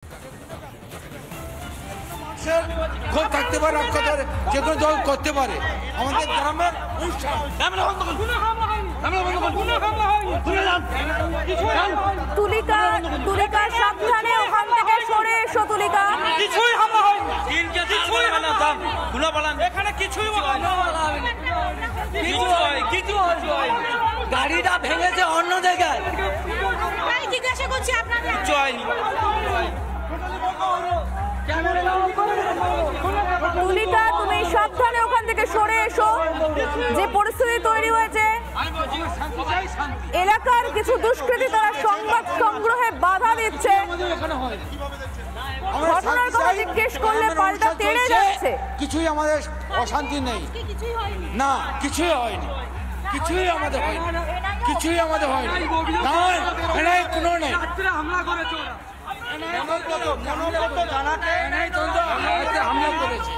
ক্ষোভ থাকতে পারে, যে কোনো দল করতে পারে। আমাদের গ্রামের তুলিকা, তুলিকা সাবধানে ওখান থেকে সরে এসো। তুলিকা, কিছুই হামলা হয়নি, এখানে কিছুই গাড়িটা ভেঙেছে অন্য জায়গায়। জিজ্ঞাসা করছি আপনাদের কিছু হয়নি। তুলিকা, তুমি সাবধানে ওখান থেকে সরে এসো। যে পরিস্থিতি তৈরি হয়েছে, এলাকার কিছু দুষ্কৃতী তারা সংবাদ সংগ্রহে বাধা দিচ্ছে। ঘটনার কথা জিজ্ঞেস করলে পাল্টা তেড়ে যাচ্ছে। কিছুই আমাদের অশান্তি নেই, না কিছুই হয়নি, কিছুই আমাদের হয়নি, কিছুই আমাদের হয়নি। না কোনো নেই। হামলা করেছে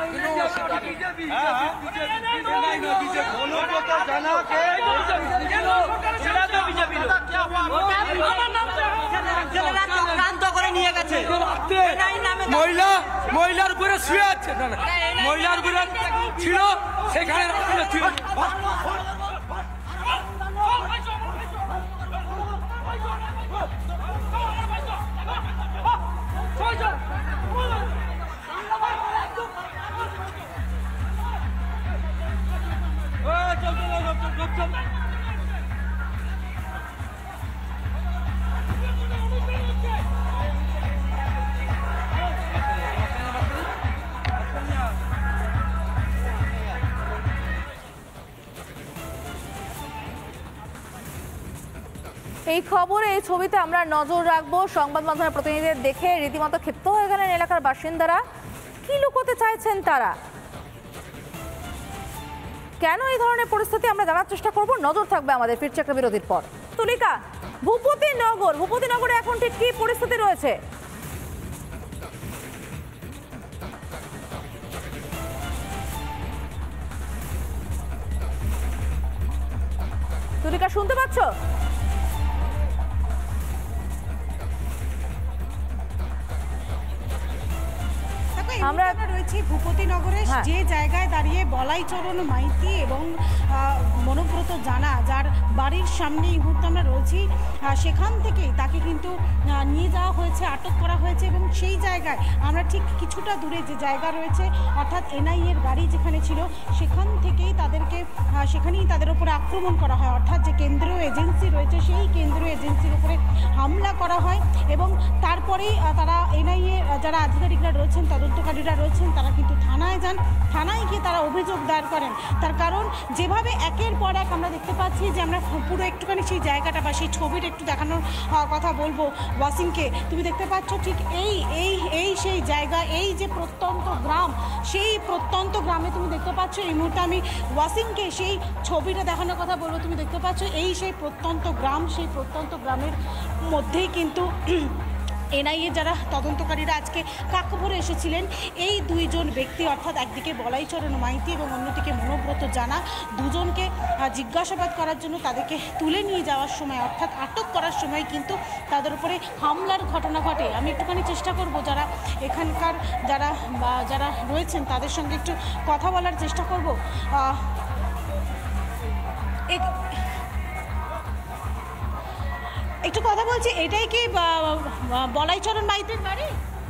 নিয়ে গেছে মহিলার উপরে শুয়ে আছে, মহিলার উপরে ছিল সেখানে এই খবরে, এই ছবিতে আমরা নজর রাখবো। সংবাদ মাধ্যমের প্রতিনিধিদের দেখে রীতিমতো ক্ষিপ্ত হয়ে গেলেন এলাকার বাসিন্দারা। কি লুকোতে চাইছেন তারা, কেন এই ধরনের পরিস্থিতি, আমরা জানার চেষ্টা করব। নজর থাকবে আমাদের। ফিরছে একটা বিরতির পর। তুলিকা, ভূপতিনগরে এখন ঠিক কি পরিস্থিতি রয়েছে? তুলিকা, শুনতে পাচ্ছ? আমরা রয়েছি ভূপতিনগরে, যে জায়গায় দাঁড়িয়ে বলাইচরণ মাইতি এবং মনোব্রত জানা, যার বাড়ির সামনে এই মুহূর্তে আমরা রয়েছি, সেখান থেকেই তাকে কিন্তু নিয়ে যাওয়া হয়েছে, আটক করা হয়েছে। এবং সেই জায়গায় আমরা ঠিক কিছুটা দূরে যে জায়গা রয়েছে, অর্থাৎ এনআইএর গাড়ি যেখানে ছিল, সেখান থেকেই তাদেরকে সেখানেই তাদের উপরে আক্রমণ করা হয়। অর্থাৎ যে কেন্দ্রীয় এজেন্সি রয়েছে, সেই কেন্দ্রীয় এজেন্সির উপরে হামলা করা হয়। এবং তারপরেই তারা এনআইএ যারা আধিকারিকরা রয়েছেন, তদন্তকারীরা রয়েছেন, তারা কিন্তু থানায় যান। থানায় গিয়ে তারা অভিযোগ দায়ের করেন। তার কারণ যেভাবে একের পর এক আমরা দেখতে পাচ্ছি যে, আমরা পুরো একটুখানি সেই জায়গাটা বা সেই ছবিটা একটু দেখানোর কথা বলবো ওয়াসিমকে। তুমি দেখতে পাচ্ছ ঠিক এই সেই জায়গা, এই যে প্রত্যন্ত গ্রাম, সেই প্রত্যন্ত গ্রামে তুমি দেখতে পাচ্ছ, এই মুহূর্তে আমি ওয়াসিমকে সেই ছবিটা দেখানোর কথা বলবো। তুমি দেখতে পাচ্ছ এই সেই প্রত্যন্ত গ্রাম, সেই প্রত্যন্ত গ্রামের মধ্যেই কিন্তু এনআইএ যারা তদন্তকারীরা আজকে কাকভরে এসেছিলেন, এই দুইজন ব্যক্তি, অর্থাৎ একদিকে বলাইচরণ মাইতি এবং অন্যদিকে মনোব্রত জানা, দুজনকে জিজ্ঞাসাবাদ করার জন্য তাদেরকে তুলে নিয়ে যাওয়ার সময়, অর্থাৎ আটক করার সময় কিন্তু তাদের উপরে হামলার ঘটনা ঘটে। আমি একটুখানি চেষ্টা করব যারা এখানকার যারা রয়েছেন তাদের সঙ্গে একটু কথা বলার চেষ্টা করব। একটু কথা বলছি, এটাই কি বলাইচরণ মাইতির বাড়ি?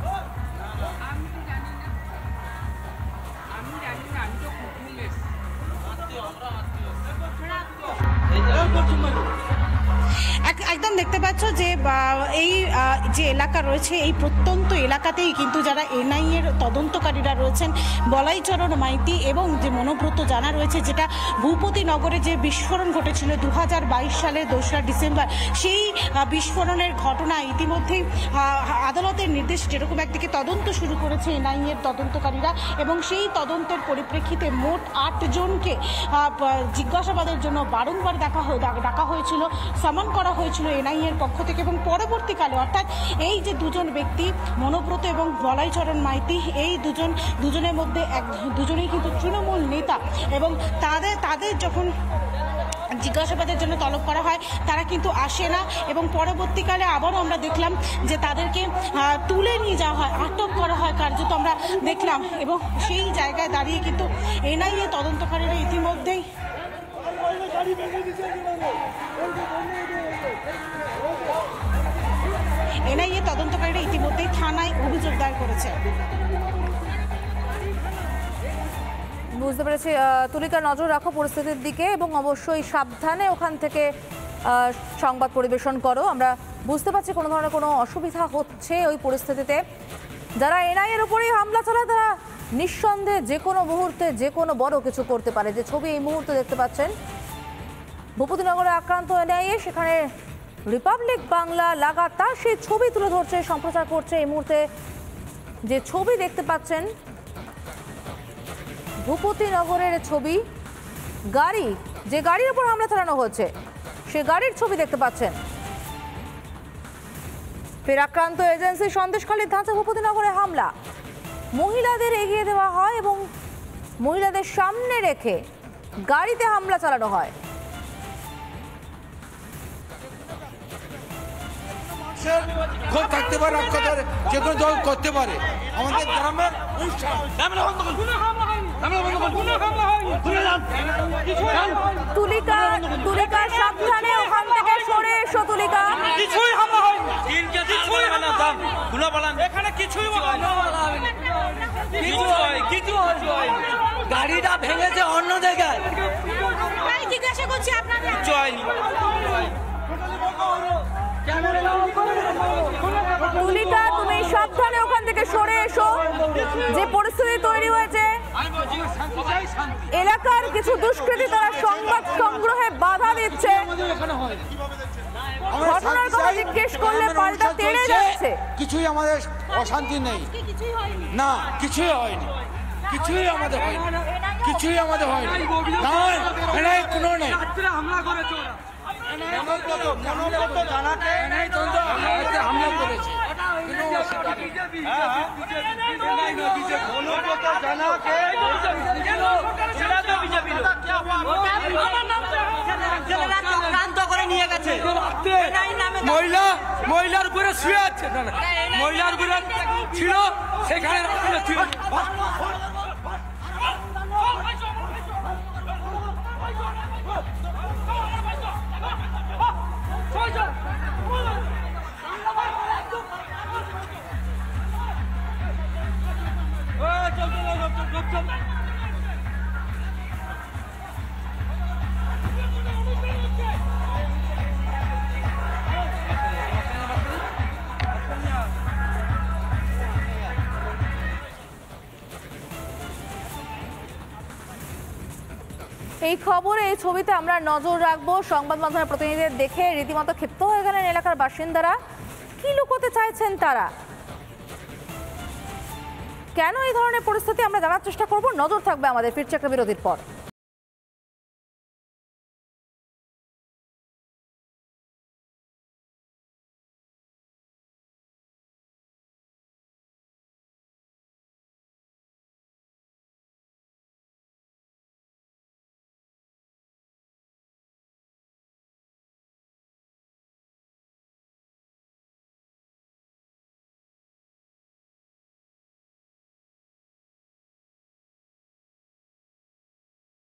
একদম দেখতে পাচ্ছ যে এই যে এলাকা রয়েছে, এই প্রত্যন্ত এলাকাতেই কিন্তু যারা এনআইএর তদন্তকারীরা রয়েছেন, বলাইচরণ মাইতি এবং যে মনোব্রত জানা রয়েছে, যেটা ভূপতিনগরে যে বিস্ফোরণ ঘটেছিল 2022 সালের 2রা ডিসেম্বর, সেই বিস্ফোরণের ঘটনা ইতিমধ্যেই আদালতের নির্দেশ, যেরকম একদিকে তদন্ত শুরু করেছে এনআইএর তদন্তকারীরা, এবং সেই তদন্তের পরিপ্রেক্ষিতে মোট 8 জনকে জিজ্ঞাসাবাদের জন্য বারংবার ডাকা হয়েছিল, সামন করা হয়েছিল এনআইএর পক্ষ থেকে। এবং পরবর্তীকালে, অর্থাৎ এই যে দুজন ব্যক্তি, মনোব্রত এবং বলাইচরণ মাইতি, এই দুজনের মধ্যে দুজনেই কিন্তু তৃণমূল নেতা, এবং তাদের যখন জিজ্ঞাসাবাদের জন্য তলব করা হয় তারা কিন্তু আসে না, এবং পরবর্তীকালে আবারও আমরা দেখলাম যে তাদেরকে তুলে নিয়ে যাওয়া হয়, আটক করা হয় কার্যত আমরা দেখলাম। এবং সেই জায়গায় দাঁড়িয়ে কিন্তু এনআইএ তদন্তকারীরা ইতিমধ্যেই থানায় অভিযোগ দায়ের করেছে। বুঝতে পেরেছি। তুলিকা, নজর রাখো পরিস্থিতির দিকে এবং অবশ্যই সাবধানে ওখান থেকে সংবাদ পরিবেশন করো। আমরা বুঝতে পারছি কোনো ধরনের কোনো অসুবিধা হচ্ছে ওই পরিস্থিতিতে। যারা এনআইএর উপরেই হামলা চালায় তারা নিঃসন্দেহে যে কোনো মুহূর্তে যে কোনো বড় কিছু করতে পারে। যে ছবি এই মুহূর্তে দেখতে পাচ্ছেন ভূপতিনগরে আক্রান্ত এনআইএ, সেখানে রিপাবলিক বাংলা লাগাতার সেই ছবি তুলে ধরছে, সম্প্রচার করছে। এই মুহূর্তে যে ছবি দেখতে পাচ্ছেন ভূপতিনগরের ছবি, গাড়ি, যে গাড়ির উপর হামলা চালানো হচ্ছে সে গাড়ির ছবি দেখতে পাচ্ছেন। ফের আক্রান্ত এজেন্সি সন্দেশখালীর ধাঁচা ভূপতিনগরে হামলা, মহিলাদের এগিয়ে দেওয়া হয় এবং মহিলাদের সামনে রেখে গাড়িতে হামলা চালানো হয়। ক্ষোভ থাকতে পারে, যে কোনো দল করতে পারে। আমাদের গ্রামের তুলিকা, তুলিকা সাবধানে ওখান থেকে সরে এসো। তুলিকা, কিছুই হামলা হয়নি, এখানে কিছুই গাড়িটা ভেঙেছে অন্য জায়গায়। জিজ্ঞাসা করছি আপনাদের কিছু হয়নি। তুলিকা, তুমি সাবধানে ওখান থেকে সরে এসো। যে পরিস্থিতি তৈরি হয়েছে, এলাকার কিছু দুষ্কৃতী তারা সংবাদ সংগ্রহে বাধা দিচ্ছে। ঘটনার কথা জিজ্ঞেস করলে পাল্টা তেড়ে যাচ্ছে। কিছুই আমাদের অশান্তি নেই, না কিছুই হয়নি, কিছুই আমাদের হয়নি, কিছুই আমাদের হয়নি। না কোনো নেই। হামলা করেছে হামলা করেছে চক্রান্ত করে নিয়ে গেছে। মহিলার উপরে শুয়ে আছে, মহিলার উপরে ছিল সেখানে এই খবরে, এই ছবিতে আমরা নজর রাখবো। সংবাদ মাধ্যমের প্রতিনিধিদের দেখে রীতিমতো ক্ষিপ্ত হয়ে গেলেন এলাকার বাসিন্দারা। কি লুকোতে চাইছেন তারা, কেন এই ধরনের পরিস্থিতি, আমরা জানার চেষ্টা করব। নজর থাকবে আমাদের। ফিরছে একটা বিরতির পর।